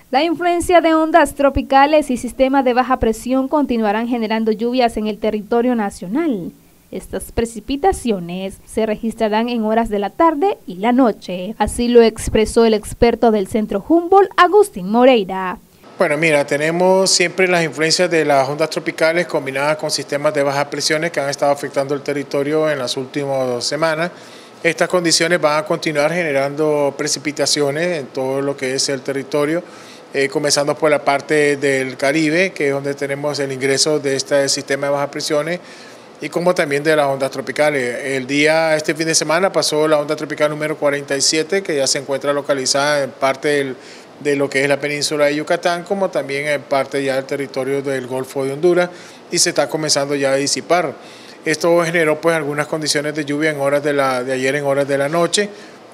La influencia de ondas tropicales y sistemas de baja presión continuarán generando lluvias en el territorio nacional. Estas precipitaciones se registrarán en horas de la tarde y la noche. Así lo expresó el experto del Centro Humboldt, Agustín Moreira. Bueno, mira, tenemos siempre las influencias de las ondas tropicales combinadas con sistemas de bajas presiones que han estado afectando el territorio en las últimas semanas. Estas condiciones van a continuar generando precipitaciones en todo lo que es el territorio, comenzando por la parte del Caribe, que es donde tenemos el ingreso de este sistema de bajas presiones, y como también de las ondas tropicales. Este fin de semana pasó la onda tropical número 47, que ya se encuentra localizada en parte de lo que es la península de Yucatán, como también en parte ya del territorio del Golfo de Honduras, y se está comenzando ya a disipar. Esto generó pues algunas condiciones de lluvia en horas de ayer en horas de la noche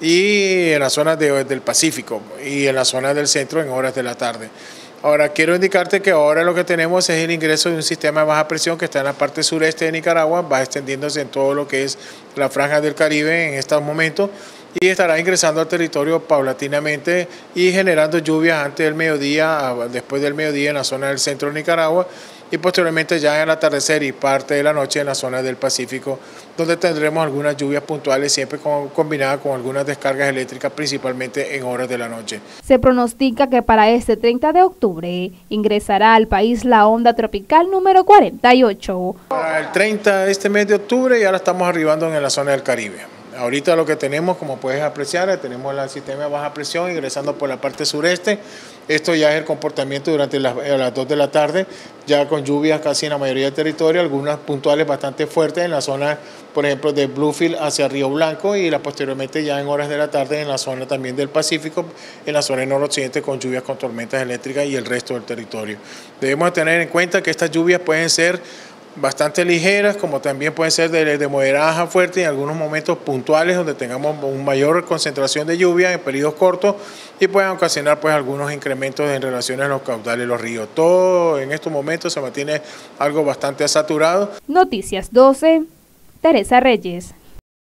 y en las zonas del Pacífico y en la zona del centro en horas de la tarde. Ahora quiero indicarte que ahora lo que tenemos es el ingreso de un sistema de baja presión que está en la parte sureste de Nicaragua, va extendiéndose en todo lo que es la franja del Caribe en estos momentos y estará ingresando al territorio paulatinamente y generando lluvias antes del mediodía, después del mediodía en la zona del centro de Nicaragua y posteriormente ya en el atardecer y parte de la noche en la zona del Pacífico, donde tendremos algunas lluvias puntuales siempre combinadas con algunas descargas eléctricas, principalmente en horas de la noche. Se pronostica que para este 30 de octubre ingresará al país la onda tropical número 48. Para el 30 de este mes de octubre ya la estamos arribando en la zona del Caribe. Ahorita lo que tenemos, como puedes apreciar, tenemos el sistema de baja presión ingresando por la parte sureste. Esto ya es el comportamiento durante las 2 de la tarde, ya con lluvias casi en la mayoría del territorio, algunas puntuales bastante fuertes en la zona, por ejemplo, de Bluefield hacia Río Blanco y posteriormente ya en horas de la tarde en la zona también del Pacífico, en la zona noroccidente con lluvias con tormentas eléctricas y el resto del territorio. Debemos tener en cuenta que estas lluvias pueden ser bastante ligeras, como también pueden ser de moderadas a fuertes en algunos momentos puntuales donde tengamos una mayor concentración de lluvia en periodos cortos y puedan ocasionar pues algunos incrementos en relación a los caudales de los ríos. Todo en estos momentos se mantiene algo bastante saturado. Noticias 12, Teresa Reyes.